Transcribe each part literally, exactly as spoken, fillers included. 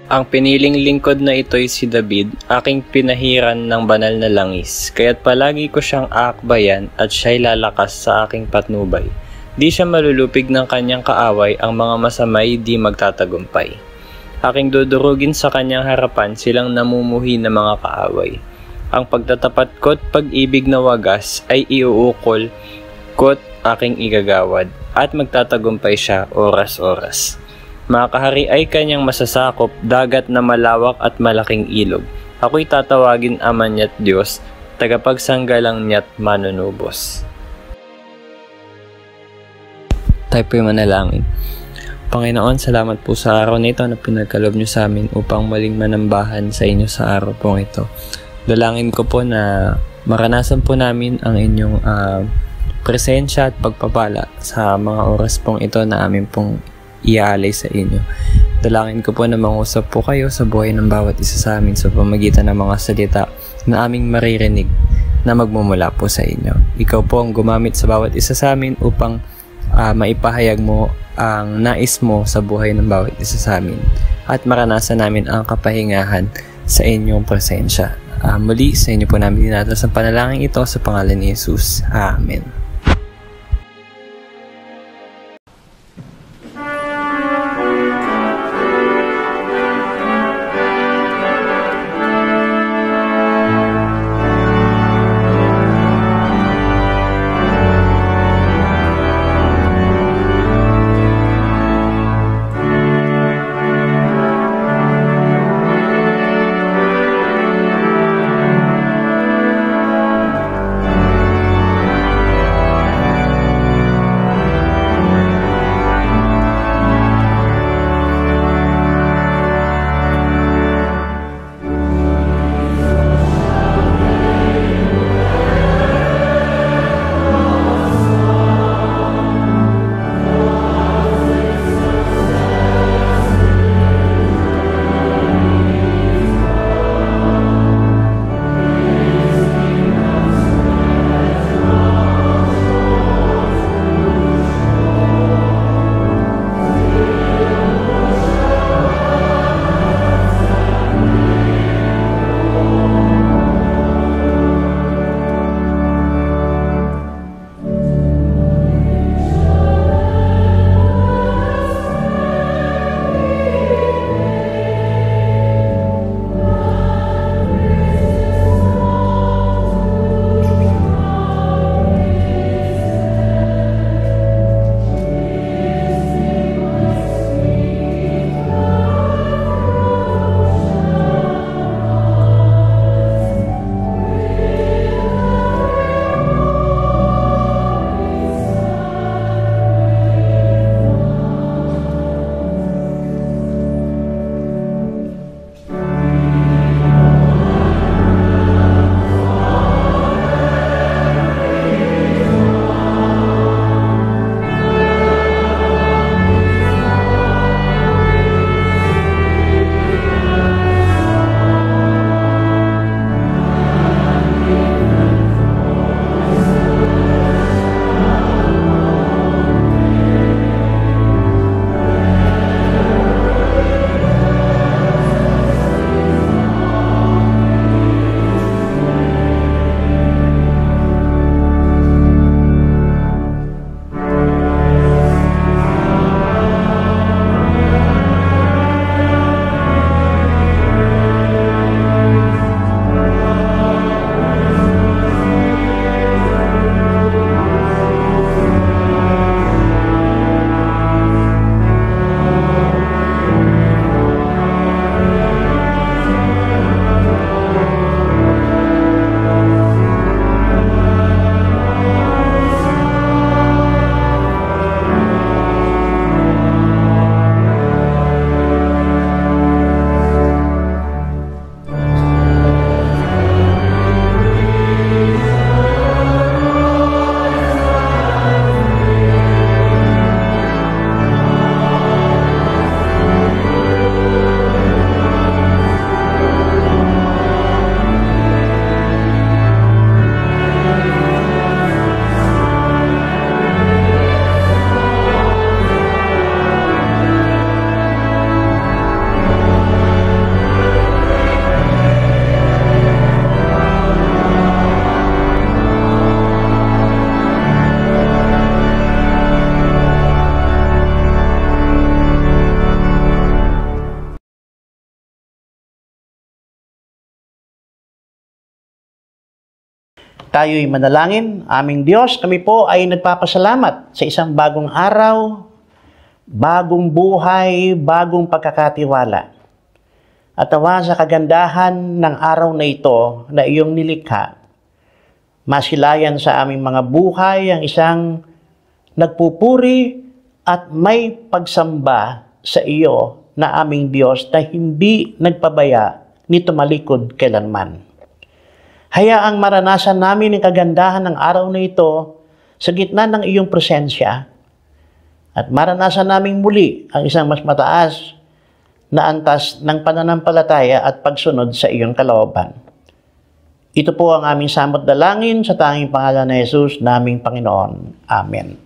Ang piniling lingkod na ito'y si David, aking pinahiran ng banal na langis, kaya't palagi ko siyang aakbayan at siya'y lalakas sa aking patnubay. Di siya malulupig ng kanyang kaaway, ang mga masamay di magtatagumpay. Aking dudurugin sa kanyang harapan silang namumuhi na mga kaaway. Ang pagtatapat ko't pag-ibig na wagas ay iuukol ko't aking igagawad, at magtatagumpay siya oras-oras. Mga kahari ay kanyang masasakop, dagat na malawak at malaking ilog. Ako'y tatawagin Ama niya't Diyos, tagapagsanggalang niya't manunubos. Tayo po'y manalangin. Panginoon, salamat po sa araw na ito na pinagkaloob niyo sa amin upang maling manambahan sa inyo sa araw pong ito. Dalangin ko po na maranasan po namin ang inyong uh, presensya at pagpapala sa mga oras pong ito na amin pong iaalay sa inyo. Dalangin ko po na mangusap po kayo sa buhay ng bawat isa sa amin sa pamamagitan ng mga salita na aming maririnig na magmumula po sa inyo. Ikaw po ang gumamit sa bawat isa sa amin upang uh, maipahayag mo ang nais mo sa buhay ng bawat isa sa amin at maranasan namin ang kapahingahan sa inyong presensya. Uh, muli sa inyo po namin dinatas ang panalangin ito sa pangalan ni Jesus. Amen. Tayo'y manalangin. Aming Diyos, kami po ay nagpapasalamat sa isang bagong araw, bagong buhay, bagong pagkakatiwala. At awa sa kagandahan ng araw na ito na iyong nilikha, masilayan sa aming mga buhay ang isang nagpupuri at may pagsamba sa iyo na aming Diyos na hindi nagpabaya ni tumalikod kailanman. Hayaang maranasan namin ang kagandahan ng araw na ito sa gitna ng iyong presensya at maranasan namin muli ang isang mas mataas na antas ng pananampalataya at pagsunod sa iyong kalooban. Ito po ang aming samot dalangin sa tanging pangalan ni Jesus, naming Panginoon. Amen.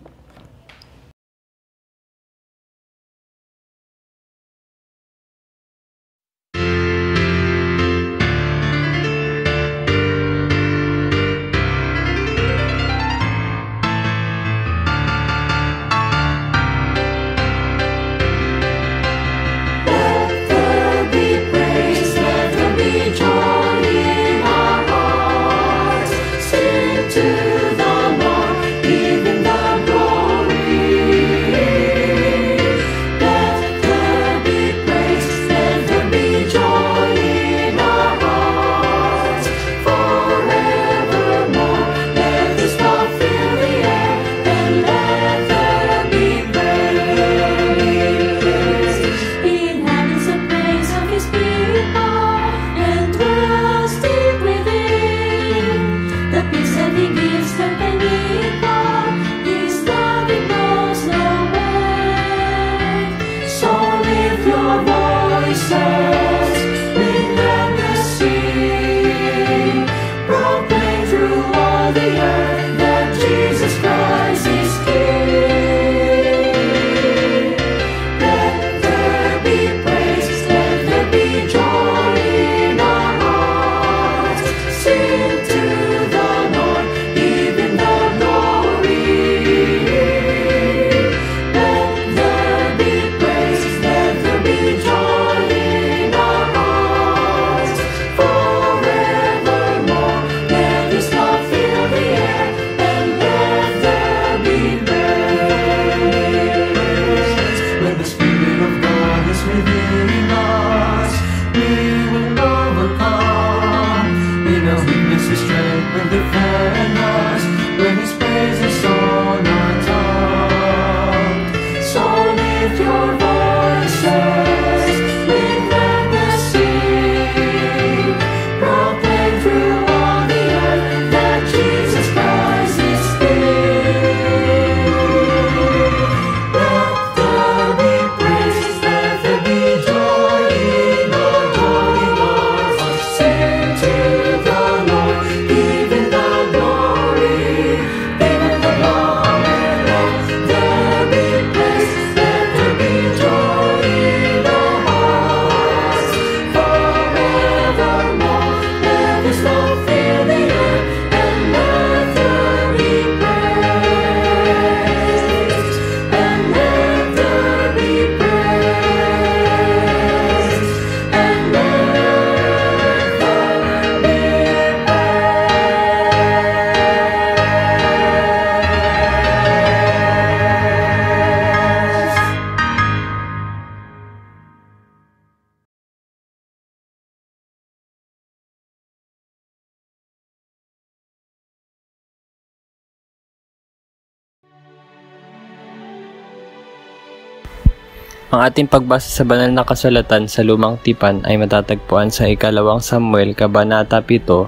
Ang ating pagbasa sa banal na kasulatan sa Lumang Tipan ay matatagpuan sa ikalawang Samuel, Kabanata pito,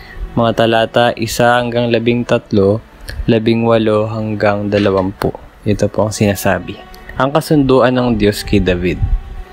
mga talata isa hanggang labing tatlo, labing walo hanggang dalawampu. Ito po ang sinasabi. Ang kasunduan ng Diyos kay David.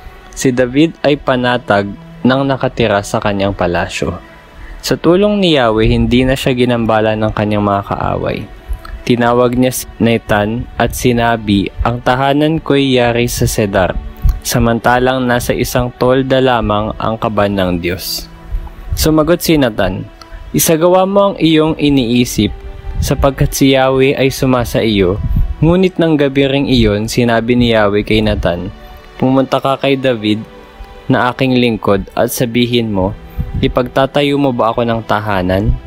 Si David ay panatag nang nakatira sa kanyang palasyo. Sa tulong ni Yahweh, hindi na siya ginambala ng kanyang mga kaaway. Tinawag niya si Nathan at sinabi, ang tahanan ko'y yari sa Sedar, samantalang nasa isang tolda lamang ang kaban ng Diyos. Sumagot si Nathan, isagawa mo ang iyong iniisip, sapagkat si Yahweh ay sumasa iyo. Ngunit ng gabi ring iyon, sinabi ni Yahweh kay Nathan, pumunta ka kay David na aking lingkod at sabihin mo, ipagtatayo mo ba ako ng tahanan?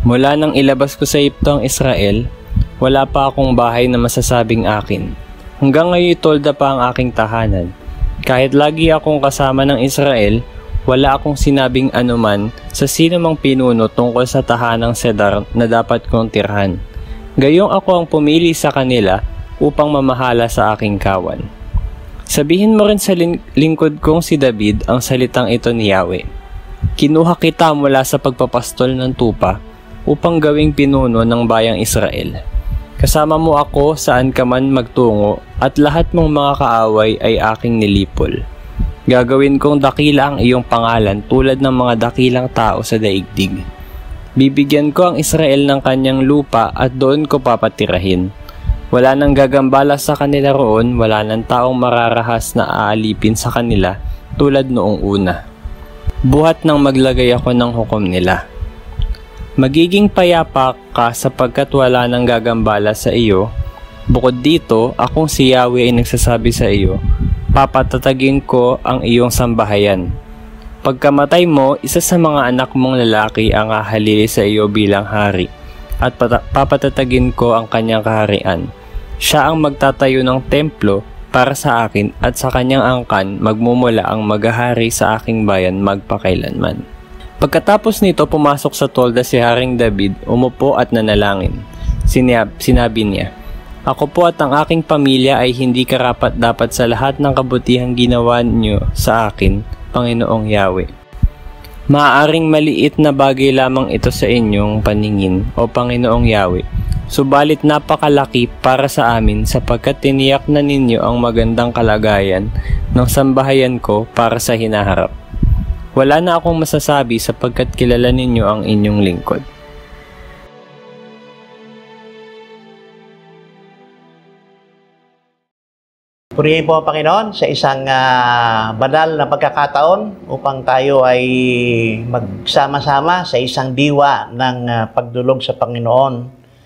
Mula nang ilabas ko sa Ehipto ang Israel, wala pa akong bahay na masasabing akin. Hanggang ngayon tolda pa ang aking tahanan. Kahit lagi akong kasama ng Israel, wala akong sinabing anuman sa sino mang pinuno tungkol sa tahanang Cedar na dapat kong tirhan. Gayong ako ang pumili sa kanila upang mamahala sa aking kawan. Sabihin mo rin sa ling- lingkod kong si David ang salitang ito ni Yahweh. Kinuha kita mula sa pagpapastol ng tupa upang gawing pinuno ng bayang Israel. Kasama mo ako saan ka man magtungo at lahat mong mga kaaway ay aking nilipol. Gagawin kong dakila ang iyong pangalan tulad ng mga dakilang tao sa daigdig. Bibigyan ko ang Israel ng kanyang lupa at doon ko papatirahin. Wala nang gagambala sa kanila roon, wala nang taong mararahas na aalipin sa kanila tulad noong una. Buhat nang maglagay ako ng hukom nila. Magiging payapa ka sapagkat wala nang gagambala sa iyo. Bukod dito, akong si Yahweh ay nagsasabi sa iyo, papatatagin ko ang iyong sambahayan. Pagkamatay mo, isa sa mga anak mong lalaki ang hahalili sa iyo bilang hari, at papatatagin ko ang kanyang kaharian. Siya ang magtatayo ng templo para sa akin at sa kanyang angkan magmumula ang maghahari sa aking bayan magpakailanman. Pagkatapos nito, pumasok sa tolda si Haring David, umupo at nanalangin. Sinab- sinabi niya, ako po at ang aking pamilya ay hindi karapat dapat sa lahat ng kabutihang ginawa niyo sa akin, Panginoong Yahweh. Maaaring maliit na bagay lamang ito sa inyong paningin, o Panginoong Yahweh, subalit napakalaki para sa amin sapagkat tiniyak na ninyo ang magandang kalagayan ng sambahayan ko para sa hinaharap. Wala na akong masasabi sapagkat kilala ninyo ang inyong lingkod. Purihin po ang Panginoon sa isang uh, banal na pagkakataon upang tayo ay magsama-sama sa isang diwa ng uh, pagdulog sa Panginoon.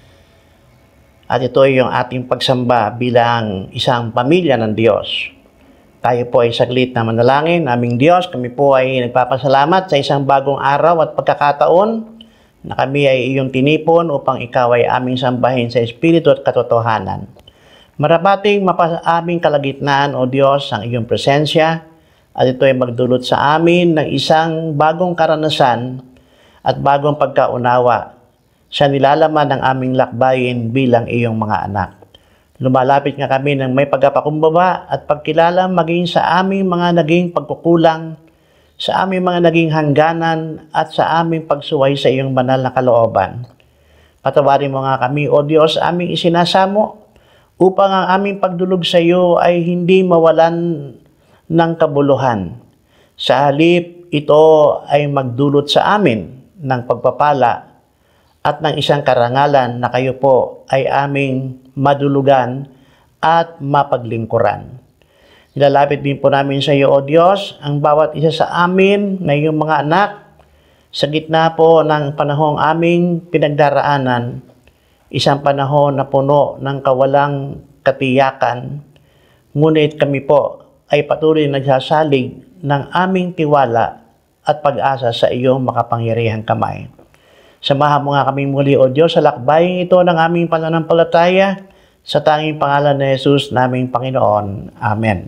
At ito ay yung ating pagsamba bilang isang pamilya ng Diyos. Tayo po ay saglit na manalangin. Aming Diyos, kami po ay nagpapasalamat sa isang bagong araw at pagkakataon na kami ay iyong tinipon upang ikaw ay aming sambahin sa Espiritu at katotohanan. Marapating mapa aming kalagitnaan, O Diyos, ang iyong presensya at ito ay magdulot sa amin ng isang bagong karanasan at bagong pagkaunawa sa nilalaman ng aming lakbayin bilang iyong mga anak. Lumalapit nga kami ng may pagkapakumbaba at pagkilala maging sa aming mga naging pagkukulang, sa aming mga naging hangganan at sa aming pagsuway sa iyong banal na kalooban. Patawarin mo nga kami, O Diyos, aming isinasamo upang ang aming pagdulog sa iyo ay hindi mawalan ng kabuluhan. Sa halip, ito ay magdulot sa amin ng pagpapala at ng isang karangalan na kayo po ay aming madulugan at mapaglingkuran. Nilalapit din po namin sa iyo, O Diyos, ang bawat isa sa amin na iyong mga anak sa gitna po ng panahong aming pinagdaraanan, isang panahon na puno ng kawalang katiyakan, ngunit kami po ay patuloy nagsasalig ng aming tiwala at pag-asa sa iyong makapangyarihang kamay. Samahan mo nga kami muli, O Diyos, sa lakbayin ito ng aming pananampalataya sa tanging pangalan ni Jesus naming Panginoon. Amen.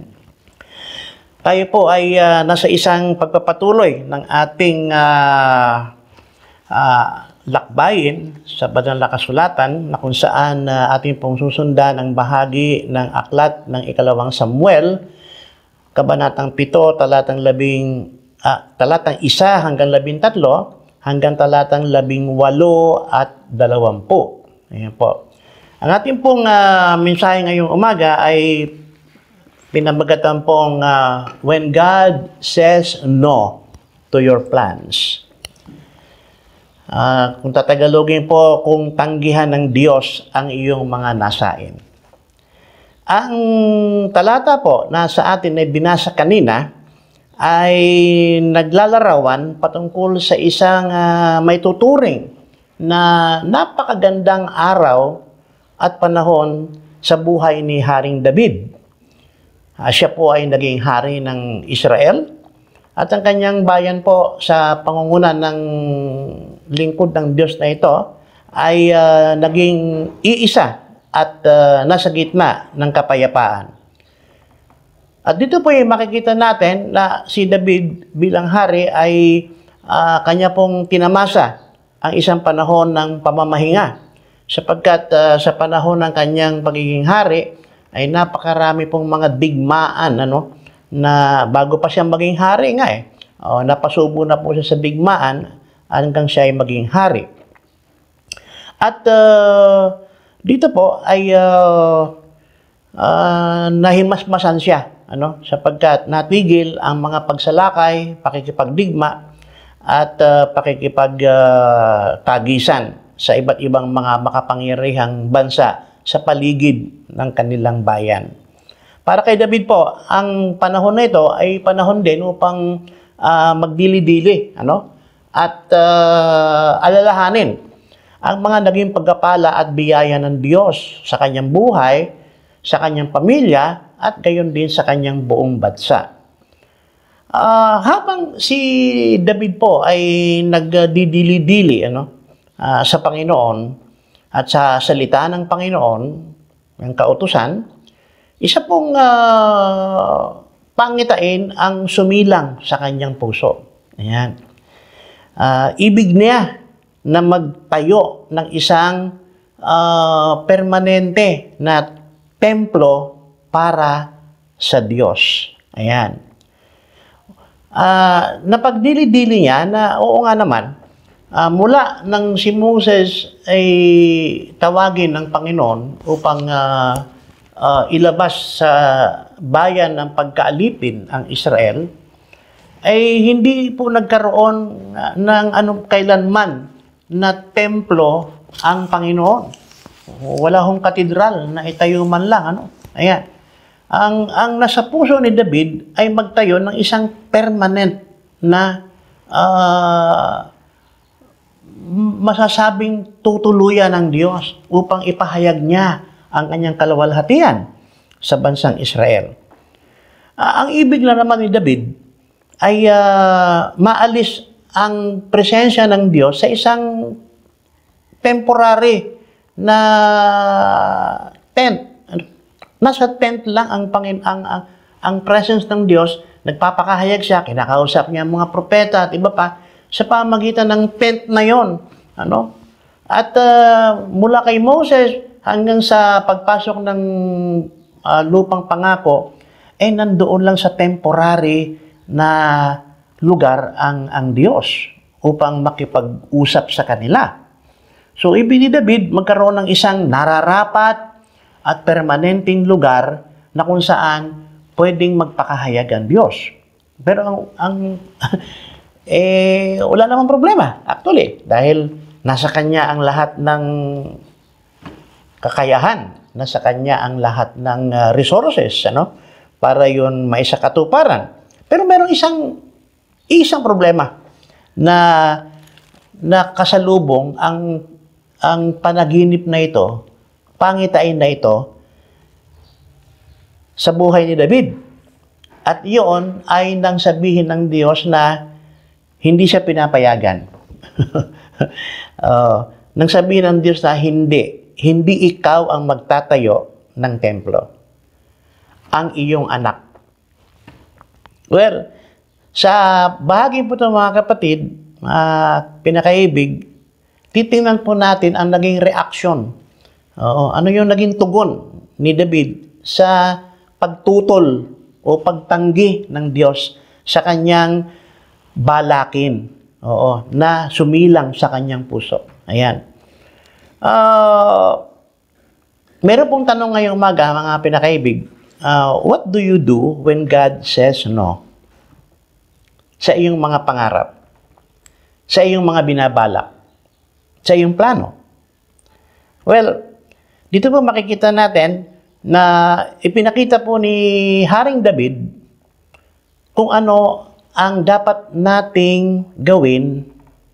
Tayo po ay uh, nasa isang pagpapatuloy ng ating uh, uh, lakbayin sa banal na kasulatan na kung saan uh, ating pong susundan ang bahagi ng aklat ng ikalawang Samuel, kabanatang pito, talatang labing, uh, talatang isa hanggang labing tatlo, hanggang talatang labing walo at dalawampu. Ayan po. Ang ating pong uh, mensahe ngayong umaga ay pinamagatan pong uh, When God Says No to Your Plans. Uh, kung tatagalogin po, kung tanggihan ng Diyos ang iyong mga nasain. Ang talata po na sa atin ay binasa kanina ay naglalarawan patungkol sa isang uh, may tuturing na napakagandang araw at panahon sa buhay ni Haring David. Uh, siya po ay naging hari ng Israel At ang kanyang bayan po sa pangunguna ng lingkod ng Diyos na ito ay uh, naging iisa at uh, nasa gitna ng kapayapaan. At dito po ay makikita natin na si David bilang hari ay uh, kanya pong tinamasa ang isang panahon ng pamamahinga. Sapagkat uh, sa panahon ng kanyang pagiging hari ay napakarami pong mga digmaan, ano, na bago pa siya maging hari nga eh. O, napasubo na po siya sa digmaan hanggang siya ay maging hari. At uh, dito po ay uh, uh, nahimasmasan siya, ano, sapagkat natigil ang mga pagsalakay, pakikipagdigma at uh, pakikipagtagisan uh, sa iba't ibang mga makapangyarihang bansa sa paligid ng kanilang bayan. Para kay David po, ang panahon na ito ay panahon din upang uh, magdili-dili, ano? At uh, alalahanin ang mga naging pagkapala at biyaya ng Diyos sa kanyang buhay, sa kanyang pamilya, at gayon din sa kanyang buong bansa. Uh, habang si David po ay nagdidili-dili, ano, uh, sa Panginoon at sa salita ng Panginoon, ng kautusan, isa pong uh, pangitain ang sumilang sa kanyang puso. Ayan. Uh, ibig niya na magtayo ng isang uh, permanente na templo para sa Diyos. Ayan. Uh, napagdili-dili niya na oo nga naman, uh, mula nang si Moses ay tawagin ng Panginoon upang uh, Uh, ilabas sa bayan ng pagkaalipin ang Israel, ay hindi po nagkaroon ng anong kailanman na templo ang Panginoon. Wala hong katedral na itayo man lang. Ano? Ayan. Ang, ang nasa puso ni David ay magtayo ng isang permanent na uh, masasabing tutuluyan ng Diyos upang ipahayag niya ang kanyang kalawalhatian sa bansang Israel. Uh, ang ibig na naman ni David ay uh, maalis ang presensya ng Diyos sa isang temporary na tent. Nasa tent lang ang, Pangin ang, ang, ang presence ng Diyos. Nagpapakahayag siya, kinakausap niya ang mga propeta at iba pa sa pamagitan ng tent na yon. Ano? At uh, mula kay Moses hanggang sa pagpasok ng uh, lupang pangako, eh nandoon lang sa temporary na lugar ang, ang Diyos upang makipag-usap sa kanila. So, ibig ni David magkaroon ng isang nararapat at permanenteng lugar na kung saan pwedeng magpakahayag ang Diyos. Pero ang, ang eh, wala namang problema, actually, dahil nasa Kanya ang lahat ng kakayahan, nasa Kanya ang lahat ng uh, resources, ano, para yun maisakatuparan. Pero merong isang isang problema na na kasalubong ang ang panaginip na ito, pangitain na ito sa buhay ni David. At iyon ay nang sabihin ng Diyos na hindi siya pinapayagan. uh, nang sabihin ng Diyos na hindi Hindi ikaw ang magtatayo ng templo. Ang iyong anak. Well, sa bahagi po ito mga kapatid, uh, pinakaibig, titingnan po natin ang naging reaksyon. Oo, ano yung naging tugon ni David sa pagtutol o pagtanggi ng Diyos sa kanyang balakin, oo, na sumilang sa kanyang puso. Ayan. Uh, meron pong tanong ngayong umaga, mga pinakaibig, uh, what do you do when God says no sa iyong mga pangarap, sa iyong mga binabalak, sa iyong plano? Well, dito po makikita natin na ipinakita po ni Haring David kung ano ang dapat nating gawin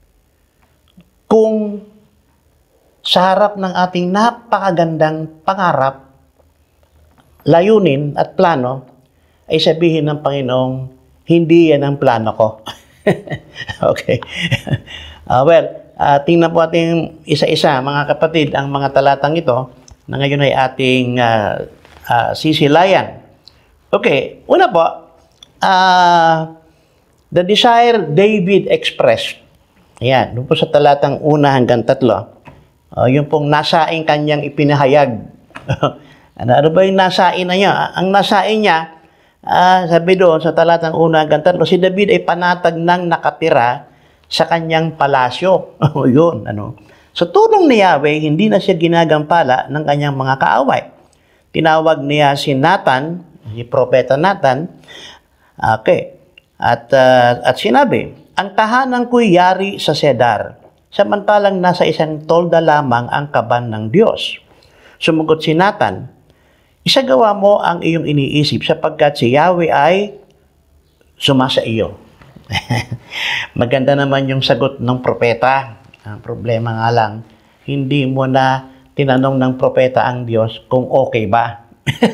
kung sa harap ng ating napakagandang pangarap, layunin at plano, ay sabihin ng Panginoong, hindi yan ang plano ko. Okay. Uh, well, uh, tingnan po ating isa-isa, mga kapatid, ang mga talatang ito na ngayon ay ating uh, uh, sisilayan. Okay, una po, uh, the desire David expressed. Ayan, doon po sa talatang una hanggang tatlo. Uh, yung pong nasaing kanyang ipinahayag. ano, ano ba yung nasain na niya? Ang nasain niya, uh, sabi doon sa talatang una hanggang tatlo, si David ay panatag ng nakatira sa kanyang palasyo. O yun, ano. Sa tulong ni Yahweh, hindi na siya ginagampala ng kanyang mga kaaway. Tinawag niya si Nathan, si Propeta Nathan, okay, at, uh, at sinabi, ang tahanan ko'y yari sa Cedar, samantalang nasa isang tolda lamang ang kaban ng Diyos. Sumugot si Nathan, isagawa mo ang iyong iniisip sapagkat si Yahweh ay sumasa iyo. Maganda naman yung sagot ng propeta. Ang problema nga lang, hindi mo na tinanong ng propeta ang Diyos kung okay ba.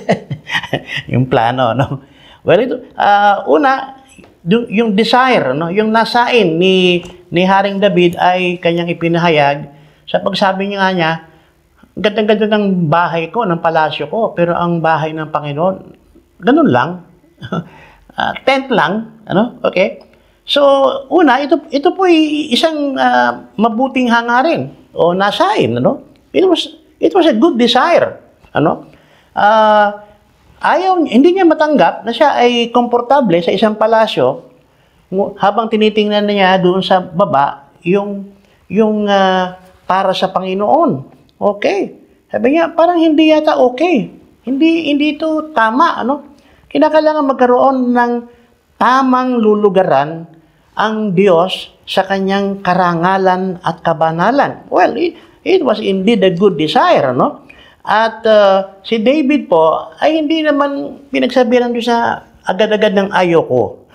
Yung plano, no? Well, ito, uh, una, yung, yung desire, no? Yung nasain ni, ni Haring David ay kanyang ipinahayag sa pagsabi niya nga niya, ganda-ganda ng bahay ko, ng palasyo ko, pero ang bahay ng Panginoon, ganun lang. uh, tent lang, ano? Okay? So, una, ito, ito po ay isang uh, mabuting hangarin o nasain, ano? It was, it was a good desire, ano? Uh, ayaw, hindi niya matanggap na siya ay komportable sa isang palasyo habang tinitingnan niya doon sa baba yung, yung uh, para sa Panginoon. Okay. Sabi niya, parang hindi yata okay. Hindi, hindi ito tama, ano? Kinakailangan magkaroon ng tamang lulugaran ang Diyos sa kanyang karangalan at kabanalan. Well, it, it was indeed a good desire, no? At uh, si David po ay hindi naman pinagsabihan doon sa agad-agad ng ayoko.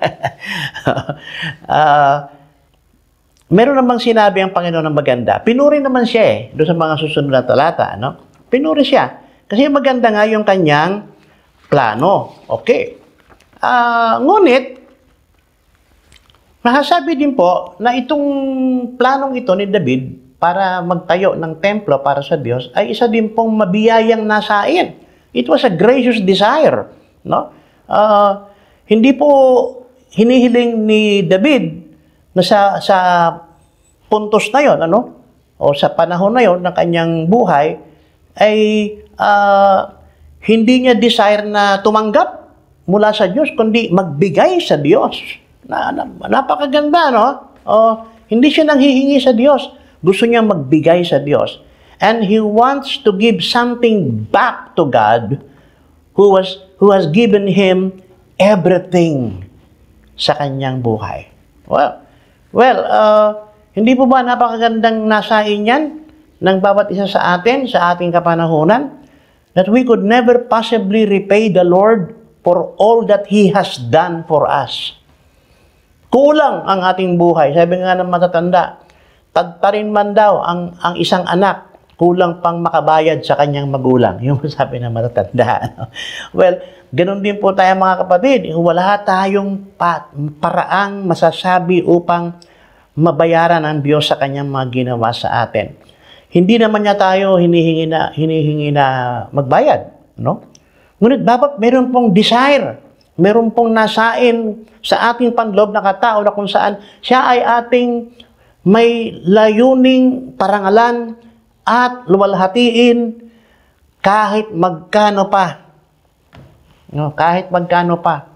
uh, meron namang sinabi ang Panginoon ng maganda. Pinuri naman siya eh, doon sa mga susunod na talata, no? Pinuri siya. Kasi maganda nga yung kanyang plano. Okay. Uh, ngunit, masasabi din po na itong planong ito ni David para magtayo ng templo para sa Diyos ay isa din pong mabiyayang nasain. It was a gracious desire, no? Uh, hindi po hinihiling ni David na sa sa puntos na yon, ano? O sa panahon na yon ng kanyang buhay ay uh, hindi niya desire na tumanggap mula sa Diyos kundi magbigay sa Diyos. Na, na, napakaganda, no? Oh, hindi siya nanghihingi sa Diyos. Gusto niya magbigay sa Diyos. And he wants to give something back to God who was who has given him everything sa kanyang buhay. Well, well, uh, hindi po ba napakagandang nasain yan ng bawat isa sa atin, sa ating kapanahunan? That we could never possibly repay the Lord for all that He has done for us. Kulang ang ating buhay. Sabi nga ng matatanda, tagtarin man daw ang, ang isang anak, kulang pang makabayad sa kanyang magulang. Yung sabi ng matatanda. Well, ganun din po tayo mga kapatid. Wala tayong pa, paraang masasabi upang mabayaran ang Diyos sa kanyang mga ginawa sa atin. Hindi naman niya tayo hinihingi na, hinihingi na magbayad. No? Ngunit dapat meron pong desire, meron pong nasain sa ating panloob na katao na kung saan siya ay ating may layuning parangalan at luwalhatiin kahit magkano pa. No, kahit magkano pa.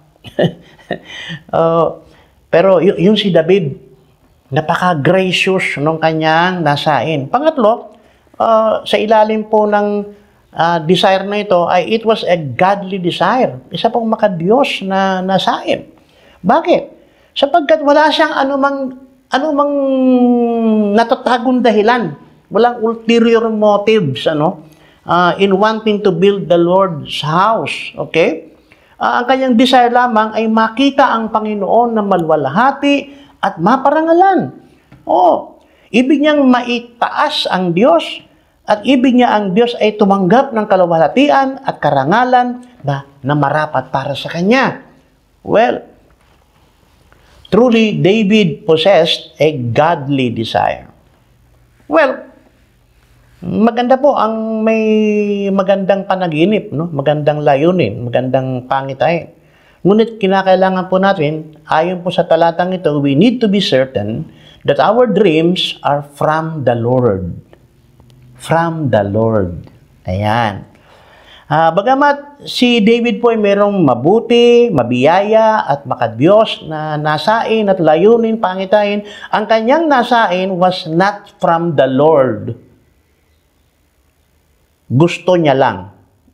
uh, pero y- yung si David, napaka-gracious nung kanyang nasain. Pangatlo, uh, sa ilalim po ng uh, desire na ito ay it was a godly desire. Isa pong makadiyos na nasain. Bakit? Sapagkat wala siyang anumang anumang natatagong dahilan. Walang ulterior motives, ano? Uh, in wanting to build the Lord's house. Okay? Uh, ang kanyang desire lamang ay makita ang Panginoon na malwalhati at maparangalan. Oh, ibig niyang maitaas ang Diyos at ibig niya ang Diyos ay tumanggap ng kaluwalhatian at karangalan na, na marapat para sa Kanya. Well, Truly, David possessed a godly desire. Well, maganda po ang may magandang panaginip, no? Magandang layunin, magandang pangitain. Ngunit kinakailangan po natin, ayon po sa talatang ito, we need to be certain that our dreams are from the Lord. From the Lord. Ayan. Uh, bagamat si David po ay merong mabuti, mabiyaya at makadiyos na nasain at layunin, pangitain, ang kanyang nasain was not from the Lord. Gusto niya lang.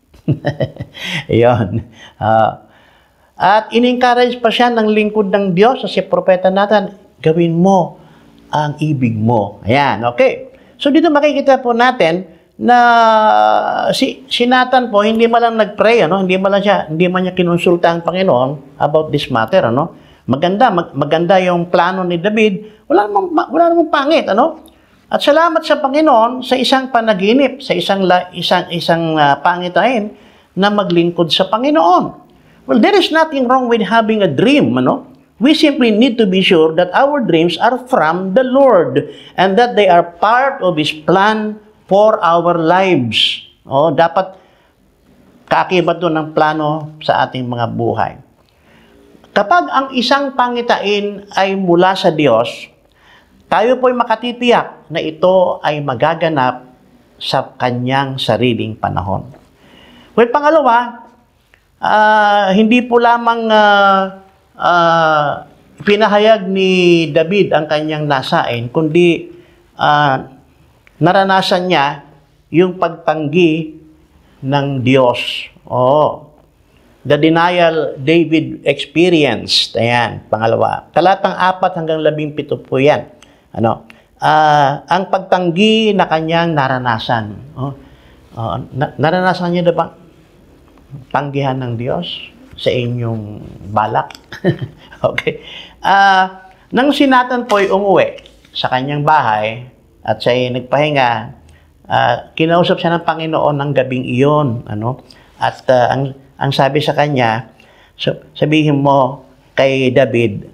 Iyon. Uh, at in-encourage pa siya ng lingkod ng Diyos sa si propeta Nathan, gawin mo ang ibig mo. Ayan, okay. So dito makikita po natin na si, si Nathan po hindi man lang nag-pray, ano? Hindi man lang siya, hindi man niya kinonsulta ang Panginoon about this matter, ano? Maganda, mag, maganda yung plano ni David. Wala namang wala namang pangit, ano? At salamat sa Panginoon sa isang panaginip, sa isang la, isang isang uh, pangitain na maglingkod sa Panginoon. Well, there is nothing wrong with having a dream, ano? We simply need to be sure that our dreams are from the Lord and that they are part of His plan for our lives. O, dapat kaakibat doon ng plano sa ating mga buhay. Kapag ang isang pangitain ay mula sa Diyos, tayo po'y makatitiyak na ito ay magaganap sa kanyang sariling panahon. Well, pangalawa, uh, hindi po lamang uh, uh, pinahayag ni David ang kanyang nasain, kundi uh, naranasan niya yung pagtanggi ng Diyos. Oh, the denial David experienced. Ayan, pangalawa. Talatang apat hanggang labing pito po yan. Ano? Uh, ang pagtanggi na kanyang naranasan. Oh, uh, na naranasan niyo na ba tanggihan ng Diyos sa inyong balak? Okay. Uh, nang si Nathan po'y umuwi sa kanyang bahay, at siya nagpahinga, uh, kinausap siya ng Panginoon ng gabing iyon. Ano? At uh, ang, ang sabi sa kanya, so, sabihin mo kay David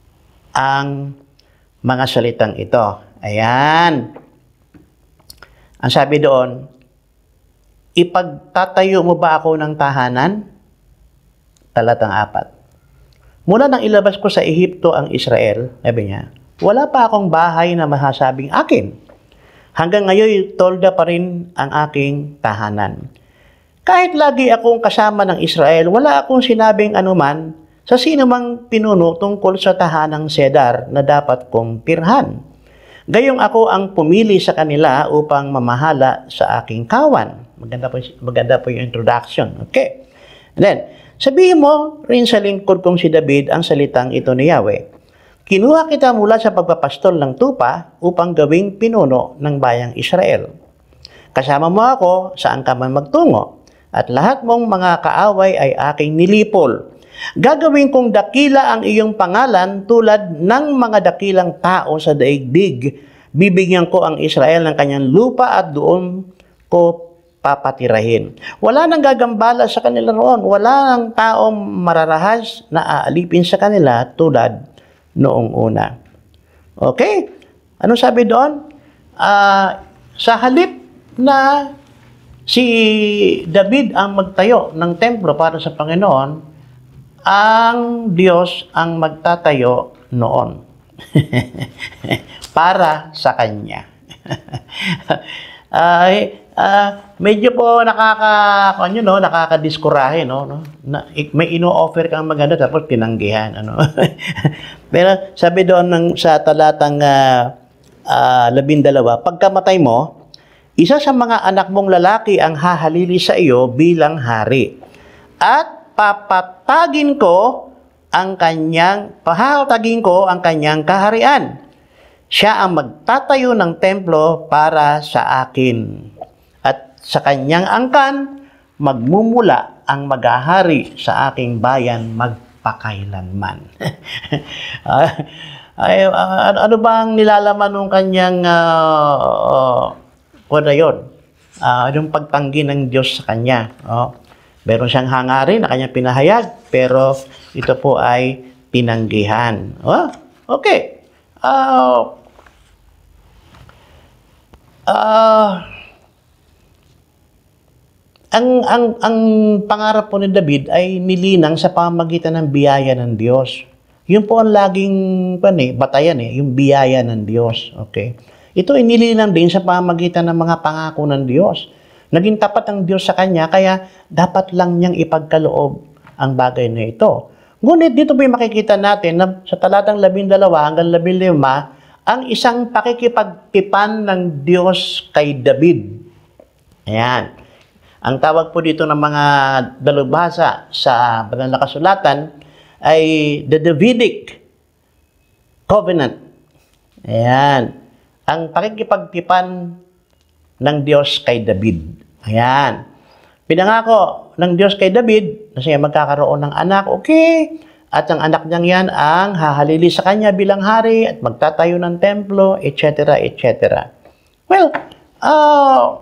ang mga salitang ito. Ayan. Ang sabi doon, ipagtatayo mo ba ako ng tahanan? Talatang apat. Mula nang ilabas ko sa Ehipto ang Israel, sabi niya, wala pa akong bahay na masasabing akin. Hanggang ngayon, tolda pa rin ang aking tahanan. Kahit lagi akong kasama ng Israel, wala akong sinabing anuman sa sino mang pinuno tungkol sa tahanang Sedar na dapat kong pirhan. Gayong ako ang pumili sa kanila upang mamahala sa aking kawan. Maganda po, maganda po yung introduction. Okay. And then, sabihin mo rin sa lingkod kong si David ang salitang ito ni Yahweh. Kinuha kita mula sa pagpapastol ng tupa upang gawing pinuno ng bayang Israel. Kasama mo ako saan ka man magtungo, at lahat mong mga kaaway ay aking nilipol. Gagawin kong dakila ang iyong pangalan tulad ng mga dakilang tao sa daigdig. Bibigyan ko ang Israel ng kanyang lupa at doon ko papatirahin. Wala nang gagambala sa kanila roon. Wala nang taong mararahas na aalipin sa kanila tulad noong una. Okay? Ano sabi doon? Uh, sa halip na si David ang magtayo ng templo para sa Panginoon, ang Diyos ang magtatayo noon. Para sa Kanya. Ay, uh, medyo po nakaka, ano, no, nakakadiskurahe, no, no? Na, may ino-offer kang maganda tapos tinanggihan, ano. Pero sabi doon ng sa talatang uh, uh, labindalawa, pagkamatay mo, isa sa mga anak mong lalaki ang hahalili sa iyo bilang hari. At papatagin ko ang kanyang, pahatagin ko ang kanyang kaharian. Siya ang magtatayo ng templo para sa akin. At sa kanyang angkan, magmumula ang maghahari sa aking bayan magpakailanman. Ay, uh, ano ba ang nilalaman ng kanyang uh, uh, na yun? Uh, yung pagtanggi ng Diyos sa kanya. Oh. Meron siyang hangarin na kanyang pinahayag, pero ito po ay tinanggihan. Oh, okay. Uh, uh, ang, ang, ang pangarap po ni David ay nilinang sa pamamagitan ng biyaya ng Diyos. Yun po ang laging pan, eh, batayan, eh, yung biyaya ng Diyos. Okay? Ito ay nilinang din sa pamamagitan ng mga pangako ng Diyos. Naging tapat ang Diyos sa kanya, kaya dapat lang niyang ipagkaloob ang bagay na ito. Ngunit dito po yung makikita natin na sa talatang labindalawa hanggang labinlima, ang isang pakikipagtipan ng Diyos kay David. Ayan. Ang tawag po dito ng mga dalubhasa sa banal na kasulatan ay the Davidic Covenant. Ayan. Ang pakikipagtipan ng Diyos kay David. Ayan. Pinangako ng Diyos kay David na siya magkakaroon ng anak. Okay. At ang anak niyang yan ang hahalili sa kanya bilang hari at magtatayo ng templo, et cetera, et cetera. Well, uh,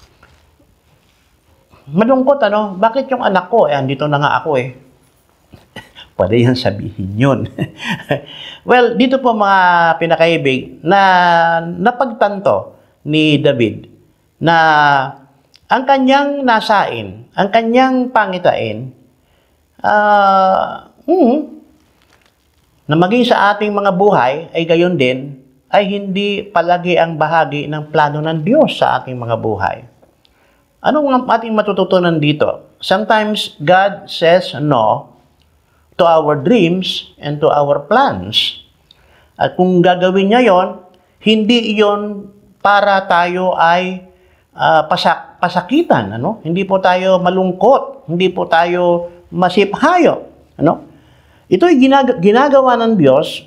malungkot, ano? Bakit yung anak ko? Eh, andito na nga ako eh. Pwede yan sabihin yun. Well, dito po mga pinakaibig na napagtanto ni David na ang kanyang nasain, ang kanyang pangitain, ah, uh, Hmm, na maging sa ating mga buhay ay gayon din, ay hindi palagi ang bahagi ng plano ng Diyos sa ating mga buhay. Anong ating matututunan dito? Sometimes God says no to our dreams and to our plans. At kung gagawin niya yon, hindi iyon para tayo ay uh, pasak pasakitan. Ano? Hindi po tayo malungkot, hindi po tayo masiphayo. Ano? Ito ay ginag ginagawa ng Diyos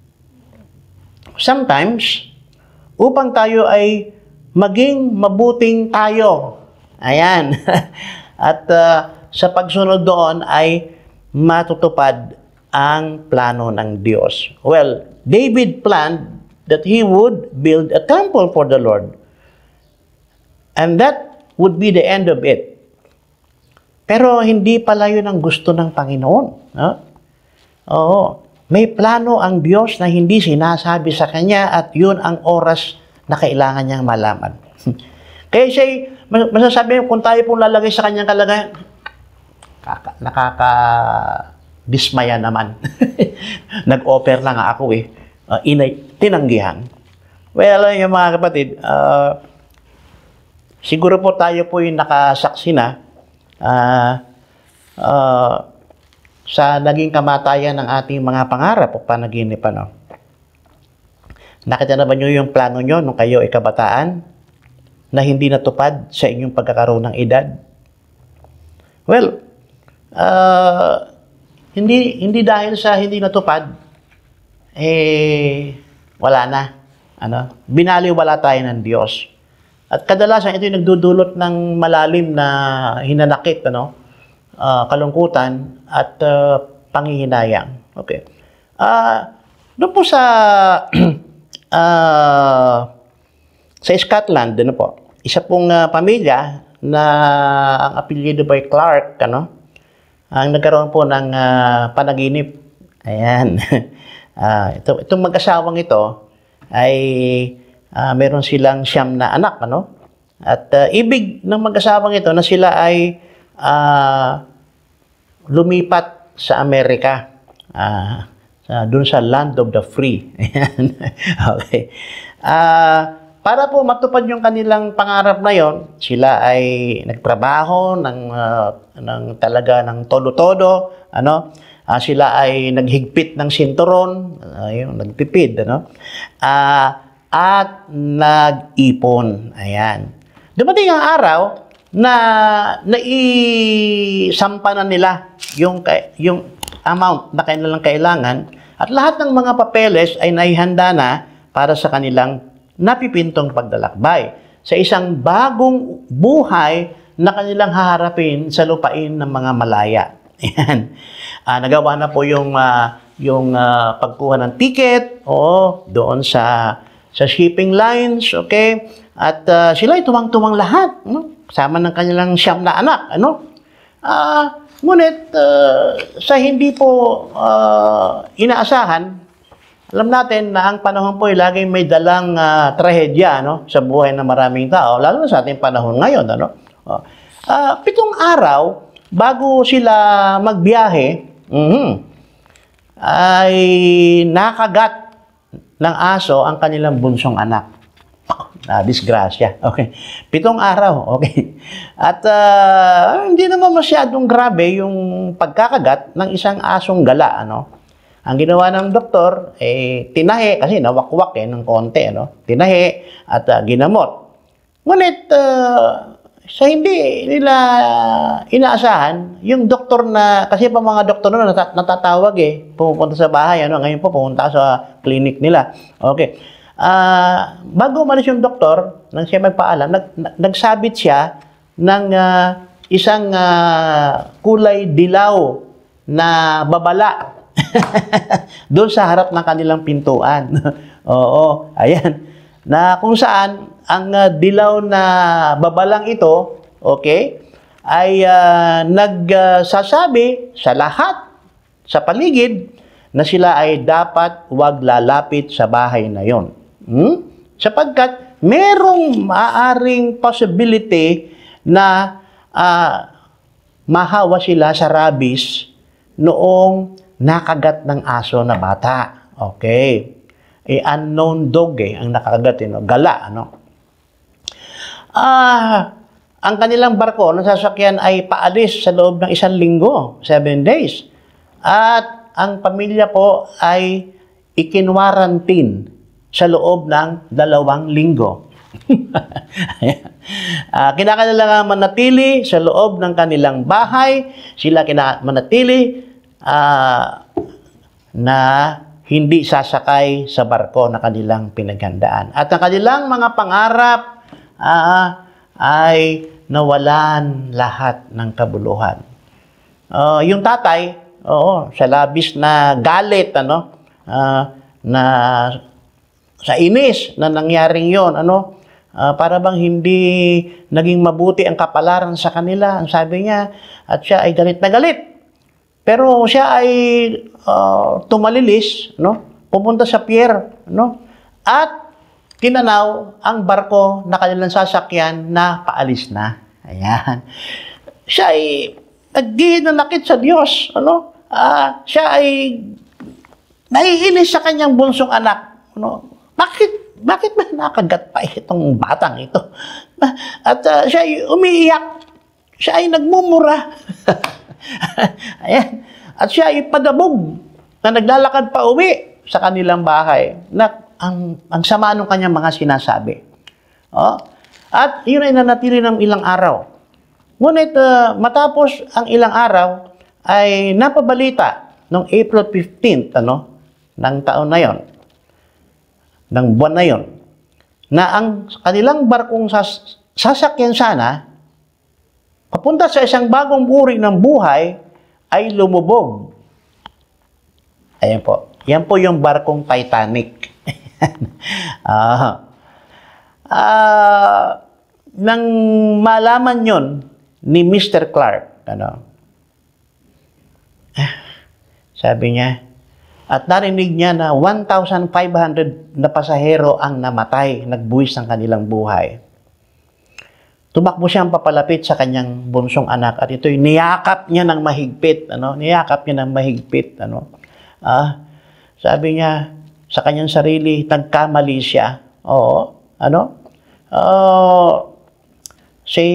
sometimes upang tayo ay maging mabuting tayo. Ayan. At uh, sa pagsunod doon ay matutupad ang plano ng Diyos. Well, David planned that he would build a temple for the Lord. And that would be the end of it. Pero hindi pala yun ang gusto ng Panginoon. No? Oo. May plano ang Diyos na hindi sinasabi sa Kanya at yun ang oras na kailangan niyang malaman. Kaya siya, masasabi kung tayo pong lalagay sa Kanyang kalagayan, nakaka-dismaya naman. Nag-offer lang ako eh. Uh, inay, tinanggihan. Well, yung mga kapatid, uh, siguro po tayo po yung nakasaksi na uh, uh, sa naging kamatayan ng ating mga pangarap o panaginip, ano? Nakita na ba nyo yung plano nyo nung kayo ay kabataan na hindi natupad sa inyong pagkakaroon ng edad? Well, uh, hindi hindi dahil sa hindi natupad, eh, wala na. Ano? Binaliwala tayo ng Diyos. At kadalasan ito yung nagdudulot ng malalim na hinanakit, ano? Uh, kalungkutan at uh, panghihinayang. Okay. Uh, doon po sa uh, sa Scotland, ano po, isa pong uh, pamilya na ang apelyido by Clark, ano, ang nagkaroon po ng uh, panaginip. Ayan. uh, ito, itong mag-asawang ito ay uh, meron silang siyam na anak, ano? At uh, ibig ng mag-asawang ito na sila ay Uh, lumipat sa Amerika, uh, uh, dun sa land of the free. Ayan. Okay. Uh, para po matupad yung kanilang pangarap na yon, sila ay nagtrabaho ng, uh, ng talaga ng todo-todo, ano? Uh, sila ay naghigpit ng sinturon, uh, yung nagtipid, ano? Uh, at nag-ipon. Ayan. Dumating ang araw na naisampa na nila yung, yung amount na kanilang kailangan at lahat ng mga papeles ay naihanda na para sa kanilang napipintong paglalakbay sa isang bagong buhay na kanilang haharapin sa lupain ng mga malaya. Ayan. Uh, nagawa na po yung, uh, yung uh, pagkuha ng ticket o doon sa, sa shipping lines, okay? At uh, sila ay tuwang-tuwang lahat, no? Kasama ng kanilang siyam na anak, ano? Ah, ngunit uh, sa hindi po uh, inaasahan, alam natin na ang panahon po ay laging may dalang uh, trahedya, no, sa buhay ng maraming tao, lalo na sa ating panahon ngayon, ano. Uh, uh, pitong araw bago sila magbiyahe, mm, ay nakagat ng aso ang kanilang bunsong anak. Na disgrasya. Okay. Pitong araw. Okay. At uh, hindi naman masyadong grabe yung pagkakagat ng isang asong gala, ano. Ang ginawa ng doktor, eh, tinahe, kasi nawakwak eh, ng konti, ano. Tinahe at uh, ginamot. Ngunit, uh, sa hindi nila inaasahan, yung doktor na, kasi pa mga doktor na nat natatawag eh, pupunta sa bahay, ano, ngayon po pupunta sa clinic nila. Okay. Uh, bago umalis yung doktor, nang siya magpaalam, nag, nag, nagsabit siya ng uh, isang uh, kulay dilaw na babala doon sa harap ng kanilang pintuan. Oo, ayan. Na kung saan, ang uh, dilaw na babalang ito, okay, ay uh, nagsasabi uh, sa lahat, sa paligid, na sila ay dapat huwag lalapit sa bahay na yon. Hmm? Sapagkat merong maaaring possibility na uh, mahawa sila sa rabies noong nakagat ng aso na bata. Okay. A unknown dog eh, ang nakagat, eh, no? Gala, ano? Ah, ang kanilang barko ng sasakyan ay paalis sa loob ng isang linggo, seven days. At ang pamilya po ay ikinwarantin sa loob ng dalawang linggo. uh, kinakailangan manatili sa loob ng kanilang bahay. Sila kinakailangan manatili uh, na hindi sasakay sa barko na kanilang pinaghandaan. At ang kanilang mga pangarap uh, ay nawalan lahat ng kabuluhan. Uh, yung tatay, oo, sa labis na galit, ano, uh, na sa inis na nangyaring yon, ano, uh, para bang hindi naging mabuti ang kapalaran sa kanila, ang sabi niya, at siya ay galit na galit. Pero siya ay uh, tumalilis, no, pupunta sa pier, no, at tinanaw ang barko na kanilang sasakyan na paalis na. Ayan. Siya ay nagdihinanakit sa Diyos, ano, uh, siya ay naiinis sa kanyang bunsong anak, ano. Bakit, bakit ba nakagat pa itong batang ito? At uh, siya ay umiiyak. Siya ay nagmumura. Ayan. At siya ay padabog na naglalakad pa uwi sa kanilang bahay. Na, ang, ang sama ng kanyang mga sinasabi. Oh? At yun ay nanatili ng ilang araw. Ngunit uh, matapos ang ilang araw, ay napabalita noong April fifteenth, ano, ng taon na yon, ng buwan na yon, na ang kanilang barkong sas sasakyan sana, papunta sa isang bagong uri ng buhay, ay lumubog. Ayan po. Yan po yung barkong Titanic. uh, uh, nang malaman yon ni Mister Clark, ano, sabi niya, at narinig niya na one thousand five hundred na pasahero ang namatay, nagbuwis ng kanilang buhay. Tumakbo siyang papalapit sa kanyang bunsong anak at ito'y niyakap niya ng mahigpit, ano? Niyakap niya ng mahigpit, ano? Ah, sabi niya sa kanyang sarili, nagkamali siya. Oo, ano? Uh, si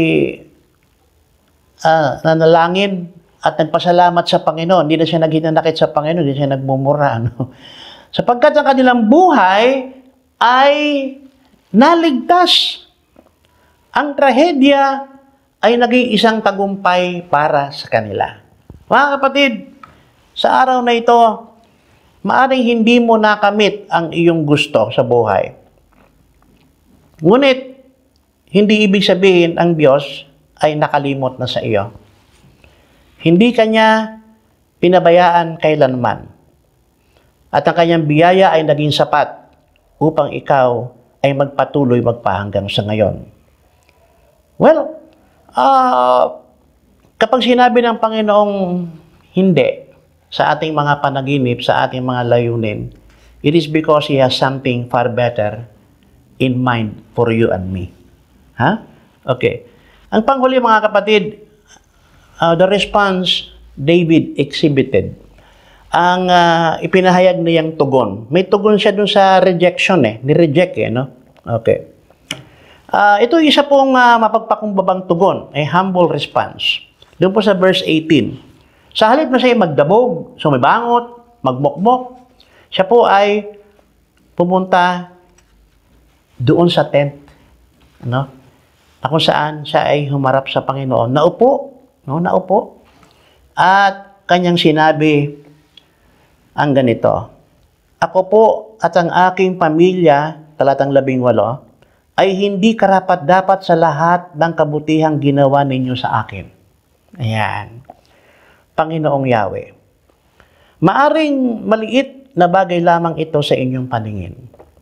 ah, nanalangin at nagpasalamat sa Panginoon. Hindi na siya naghinanakit sa Panginoon, hindi siya nagmumura. Ano? Sapagkat ang kanilang buhay ay naligtas. Ang trahedya ay naging isang tagumpay para sa kanila. Mga kapatid, sa araw na ito, maaring hindi mo nakamit ang iyong gusto sa buhay. Ngunit, hindi ibig sabihin ang Diyos ay nakalimot na sa iyo. Hindi kanya pinabayaan kailanman. At ang kanyang biyaya ay naging sapat upang ikaw ay magpatuloy magpahanggang sa ngayon. Well, uh, Kapag sinabi ng Panginoong hindi sa ating mga panaginip, sa ating mga layunin, it is because He has something far better in mind for you and me. Ha? Okay. Ang panghuli mga kapatid, uh, the response David exhibited, ang uh, ipinahayag niyang tugon. May tugon siya dun sa rejection eh, ni-reject eh, no? Okay. Uh, ito isa pong uh, mapagpakumbabang tugon, a humble response. Doon po sa verse eighteen. Sa halip na siya magdabog, sumibangot, magmokmok, siya po ay pumunta doon sa tent, no? Na kung saan siya ay humarap sa Panginoon. Naupo, no? Naupo. At kanyang sinabi ang ganito, ako po at ang aking pamilya, talatang labing walo, ay hindi karapat-dapat sa lahat ng kabutihang ginawa ninyo sa akin. Ayan. Panginoong Yahweh. Maaring maliit na bagay lamang ito sa inyong paningin.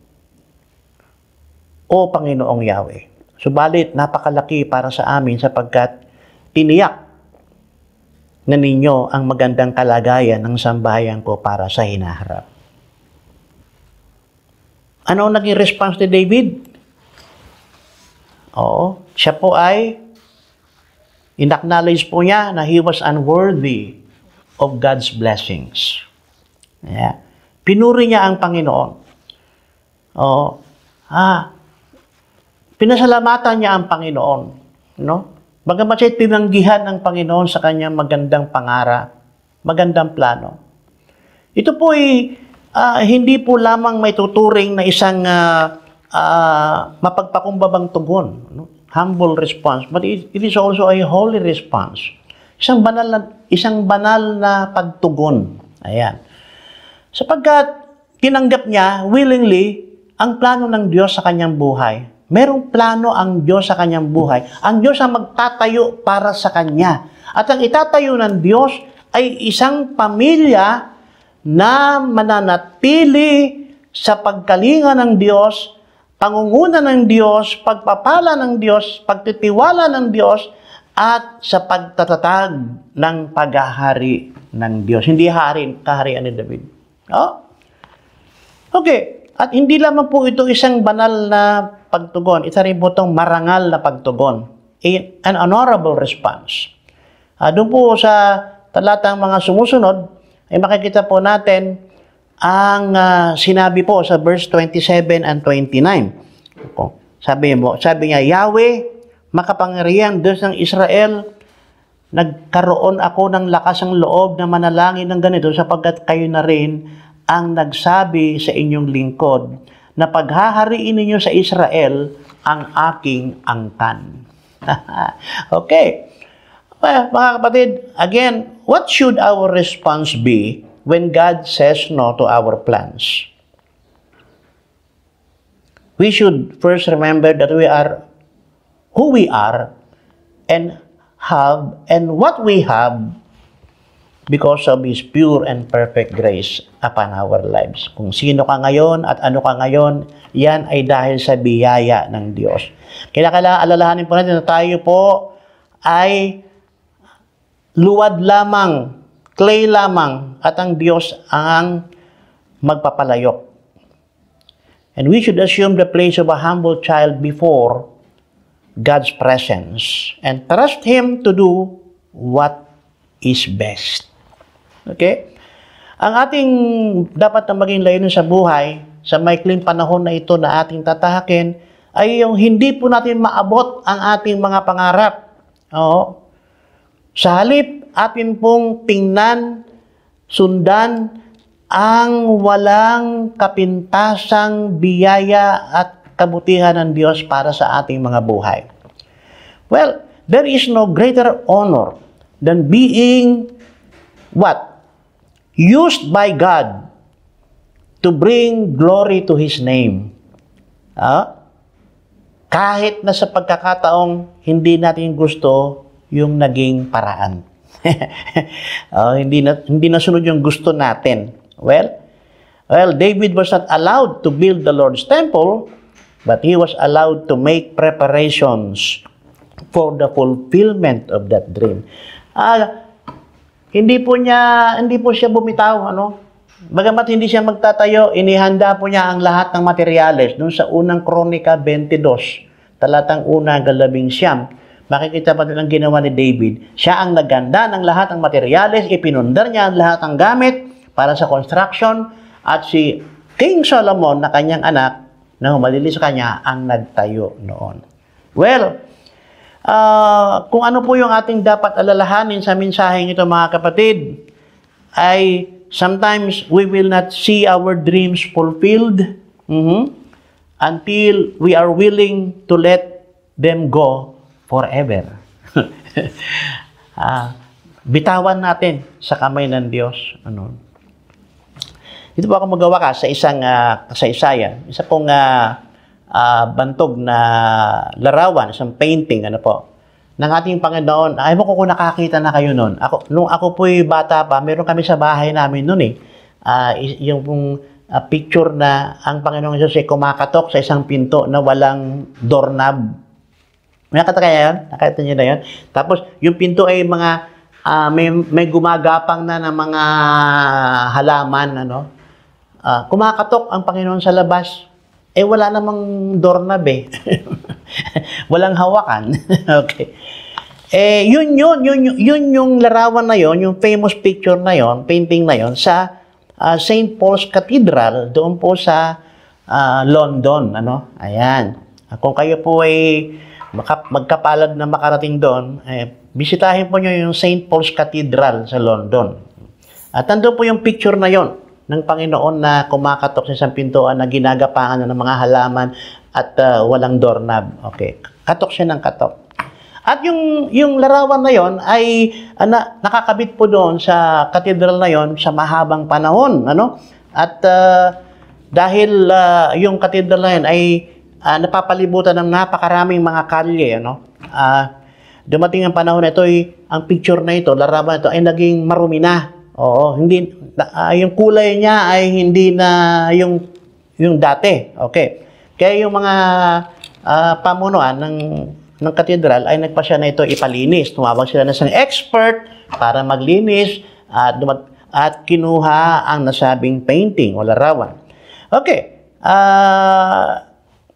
O Panginoong Yahweh. Subalit, napakalaki para sa amin sapagkat tiniyak na ninyo ang magandang kalagayan ng sambahayan ko para sa hinaharap. Ano ang naging response ni David? Oo, siya po ay in-acknowledge po niya na he was unworthy of God's blessings. Yeah. Pinuri niya ang Panginoon. Oo. Ah, pinasalamatan niya ang Panginoon. No? Bagamat siya tinanggihan ng Panginoon sa kanyang magandang pangarap, magandang plano. Ito po ay uh, hindi po lamang may tuturing na isang uh, uh, mapagpakumbabang tugon. No? Humble response, but it, it is also a holy response. Isang banal na, isang banal na pagtugon. Ayan. Sapagkat tinanggap niya willingly ang plano ng Diyos sa kanyang buhay. Merong plano ang Diyos sa kanyang buhay. Ang Diyos ang magtatayo para sa kanya. At ang itatayo ng Diyos ay isang pamilya na mananatili sa pagkalinga ng Diyos, pangunguna ng Diyos, pagpapala ng Diyos, pagtitiwala ng Diyos, at sa pagtatatag ng paghahari ng Diyos. Hindi hari, kaharian ni David. Oh? Okay. At hindi lamang po ito isang banal na pagtugon. Isa rin po itong marangal na pagtugon. An honorable response. Uh, doon po sa talatang mga sumusunod, ay makikita po natin ang uh, sinabi po sa verse twenty-seven and twenty-nine. Sabi mo, sabi niya, Yahweh, makapangyarihang Diyos ng Israel, nagkaroon ako ng lakas ng loob na manalangin ng ganito sapagkat kayo na rin ang nagsabi sa inyong lingkod na paghahariin ninyo sa Israel ang aking angkan. Okay. Well, mga kapatid, again, what should our response be when God says no to our plans? We should first remember that we are who we are and have and what we have because of His pure and perfect grace upon our lives. Kung sino ka ngayon at ano ka ngayon, yan ay dahil sa biyaya ng Diyos. Kaya kailangan alalahanin po natin na tayo po ay luwad lamang, clay lamang, at ang Diyos ang magpapalayok. And we should assume the place of a humble child before God's presence and trust Him to do what is best. Okay? Ang ating dapat na maging layunin sa buhay, sa maikling panahon na ito na ating tatahakin, ay yung hindi po natin maabot ang ating mga pangarap. Oo. Sa halip, atin pong tingnan, sundan, ang walang kapintasang biyaya at kabutihan ng Diyos para sa ating mga buhay. Well, there is no greater honor than being what? Used by God to bring glory to His name. Ah? Kahit na sa pagkakataong hindi natin gusto yung naging paraan. uh, hindi na hindi nasunod yung gusto natin. Well, well, David was not allowed to build the Lord's temple, but he was allowed to make preparations for the fulfillment of that dream. Ah, hindi po niya, hindi po siya bumitaw, ano? Bagamat hindi siya magtatayo, inihanda po niya ang lahat ng materyales. Doon sa unang Kronika twenty-two, talatang una, galabing siyam, makikita pa din ang ginawa ni David. Siya ang naghanda ng lahat ng materyales, ipinundar niya ang lahat ng gamit para sa construction, at si King Solomon na kanyang anak, na humalili sa kanya, ang nagtayo noon. Well, uh, kung ano po yung ating dapat alalahanin sa mensaheng ito, mga kapatid, ay sometimes we will not see our dreams fulfilled mm-hmm, until we are willing to let them go forever. uh, bitawan natin sa kamay ng Diyos. Ano? Dito po ako magawa ka sa isang uh, kasaysayan. Isa pong uh, uh, bantog na larawan, isang painting, ano po, ng ating Panginoon. Ay mo ko kung nakakita na kayo noon. Ako, nung ako po'y bata pa, meron kami sa bahay namin noon eh. Uh, yung uh, picture na ang Panginoong Jesus ay kumakatok sa isang pinto na walang doorknob. Nakita kaya yun? Nakita niyo na yun? Tapos, yung pinto ay mga, uh, may, may gumagapang na ng mga halaman, ano? Uh, kumakatok ang Panginoon sa labas. Eh, wala namang doorknob eh. Walang hawakan. Okay. Eh, yun yun, yun, yun yung larawan na yun, yung famous picture na yun, painting na yun, sa uh, Saint Paul's Cathedral, doon po sa uh, London. Ano? Ayan. Kung kayo po ay magkapalad na makarating doon, eh, bisitahin po nyo yung Saint Paul's Cathedral sa London. At nandun po yung picture na yon ng Panginoon na kumakatok sa isang pintuan na ginagapangan ng mga halaman at uh, walang doorknob. Okay. Katok siya ng katok. At yung, yung larawan na yon ay uh, na, nakakabit po doon sa cathedral na yon sa mahabang panahon. Ano? At uh, dahil uh, yung cathedral na yon ay uh, napapalibutan ng napakaraming mga kalye, ano? Uh, dumating ang panahon na ito, ay, ang picture na ito, larawan na ito, ay naging marumi na. Oo, hindi, uh, yung kulay niya ay hindi na yung, yung dati. Okay. Kaya yung mga uh, pamunuan ng, ng katedral ay nagpasya na ito ipalinis. Tumawag sila ng isang expert para maglinis at, at kinuha ang nasabing painting o larawan. Okay. Uh,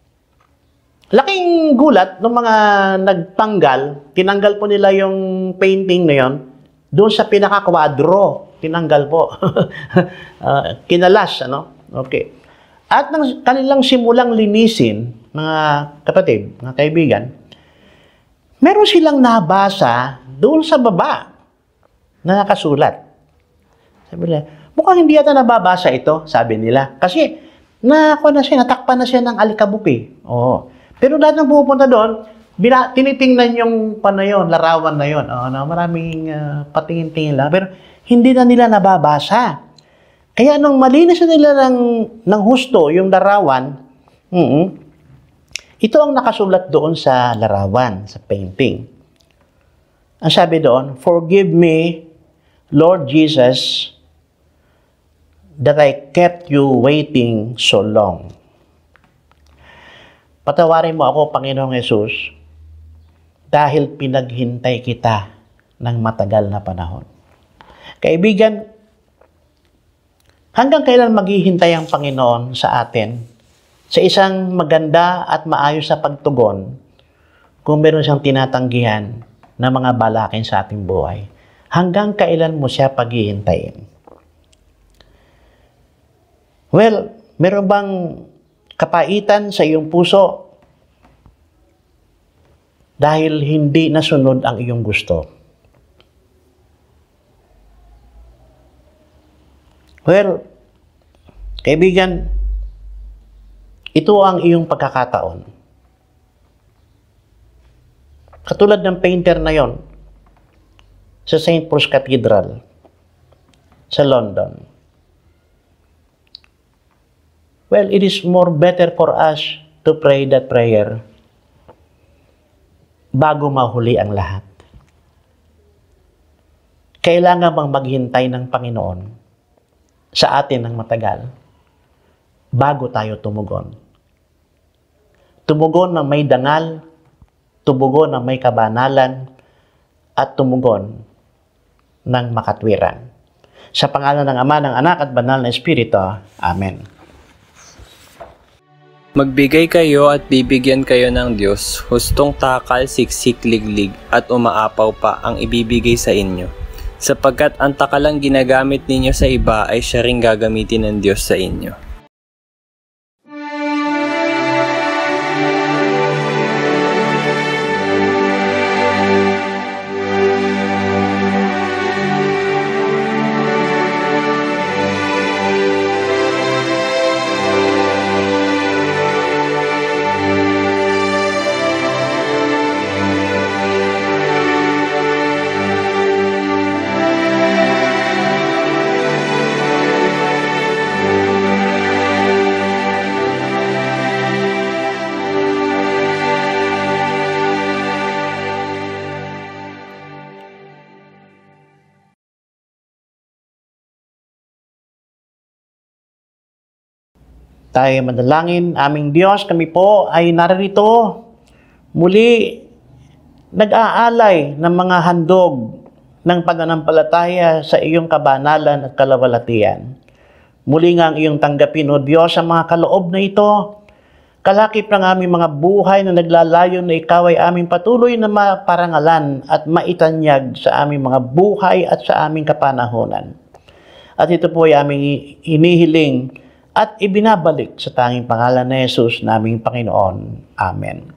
laking gulat ng mga nagtanggal, tinanggal po nila yung painting na yon doon sa pinaka-kwadro. Tinanggal po. uh, kinalas, ano? Okay. At nang kanilang simulang linisin, mga kapatid, mga kaibigan, meron silang nabasa doon sa baba na nakasulat. Sabi nila, mukhang hindi yata nababasa ito, sabi nila. Kasi, na, na siya, natakpan na siya ng alikabok eh. Oo. Pero lahat ng pumupunta doon, Bina, tinitingnan yung panayon, larawan na yon. Oh, no, maraming uh, patingin-tingin lang. Pero hindi na nila nababasa. Kaya nung malinis na nila ng, ng husto, yung larawan, mm -hmm, ito ang nakasulat doon sa larawan, sa painting. Ang sabi doon, "Forgive me, Lord Jesus, that I kept you waiting so long." Patawarin mo ako, Panginoong Jesus, dahil pinaghintay kita ng matagal na panahon. Kaibigan, hanggang kailan maghihintay ang Panginoon sa atin sa isang maganda at maayos na pagtugon kung meron siyang tinatanggihan na mga balakin sa ating buhay? Hanggang kailan mo siya paghihintayin? Well, meron bang kapaitan sa iyong puso dahil hindi nasunod ang iyong gusto? Well, kaibigan, ito ang iyong pagkakataon. Katulad ng painter na yon sa Saint Paul's Cathedral sa London. Well, it is more better for us to pray that prayer bago mahuli ang lahat. Kailangan bang maghintay ng Panginoon sa atin ng matagal bago tayo tumugon? Tumugon ng may dangal, tumugon ng may kabanalan, at tumugon ng makatwiran. Sa pangalan ng Ama, ng Anak at Banal na Espiritu. Amen. Magbigay kayo at bibigyan kayo ng Diyos, hustong takal, siksik, liglig, at umaapaw pa ang ibibigay sa inyo. Sapagkat ang takalang ginagamit ninyo sa iba ay siya ring gagamitin ng Diyos sa inyo. Tayo manalangin. Aming Diyos, kami po ay naririto muli nag-aalay ng mga handog ng pananampalataya sa iyong kabanalan at kalawalatian. Muli nga ang iyong tanggapin, O Diyos, ang mga kaloob na ito, kalakip ng aming mga buhay na naglalayon na ikaw ay aming patuloy na maparangalan at maitanyag sa aming mga buhay at sa aming kapanahonan. At ito po ay aming inihiling at ibinabalik sa tanging pangalan ni Jesus naming Panginoon. Amen.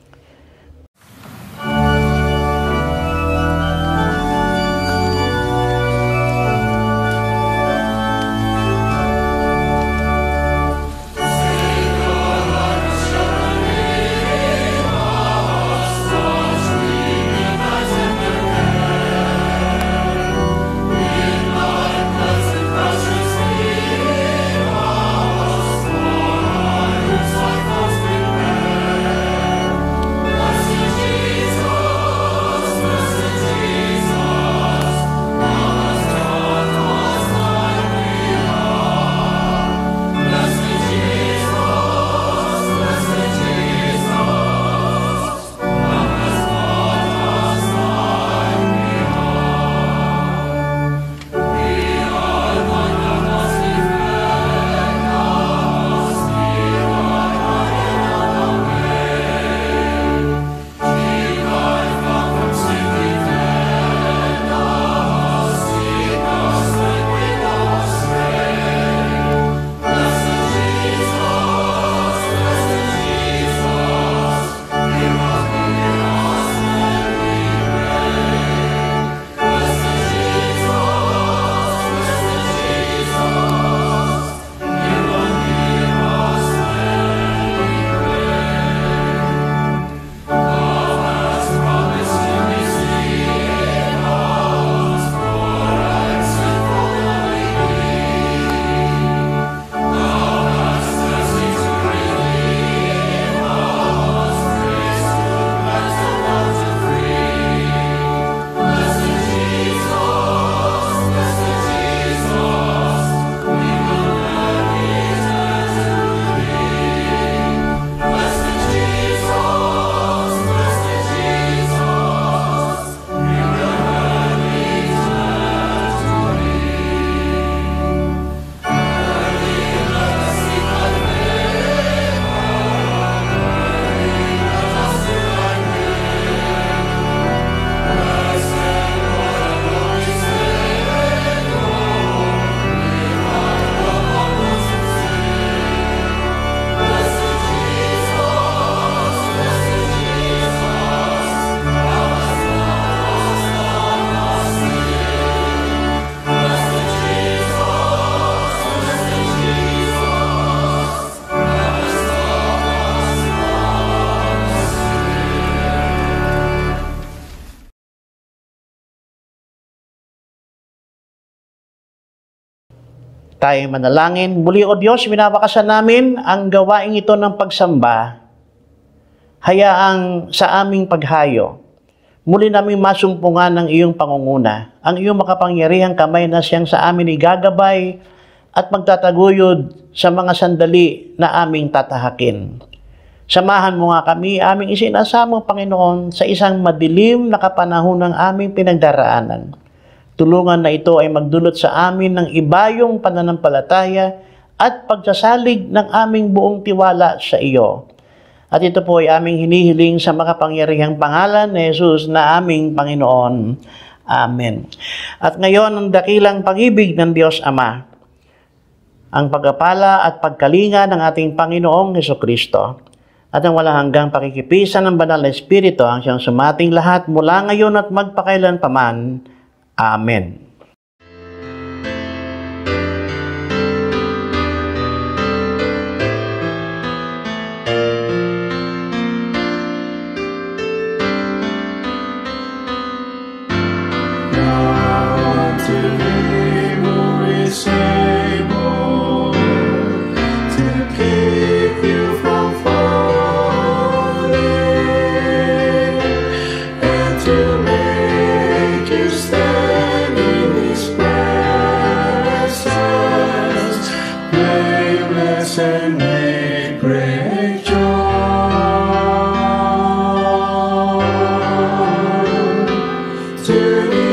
Tayo manalangin. Muli, O Diyos, binabakasan namin ang gawaing ito ng pagsamba. Hayaang sa aming paghayo, muli namin masumpungan ng iyong pangunguna, ang iyong makapangyarihang kamay na siyang sa amin igagabay at magtataguyod sa mga sandali na aming tatahakin. Samahan mo nga kami, aming isinasamo, Panginoon, sa isang madilim na kapanahon ng aming pinagdaraanan. tulungan na ito ay magdulot sa amin ng ibayong pananampalataya at pagsasalig ng aming buong tiwala sa iyo. At ito po ay aming hinihiling sa makapangyarihang pangalan ni Jesus na aming Panginoon. Amen. At ngayon, ang dakilang pag-ibig ng Diyos Ama, ang pagpapala at pagkalinga ng ating Panginoong Hesukristo, at ang walang hanggang pakikipisan ng Banal na Espiritu ang siyang sumating lahat mula ngayon at magpakailan paman. Amen. And make great joy to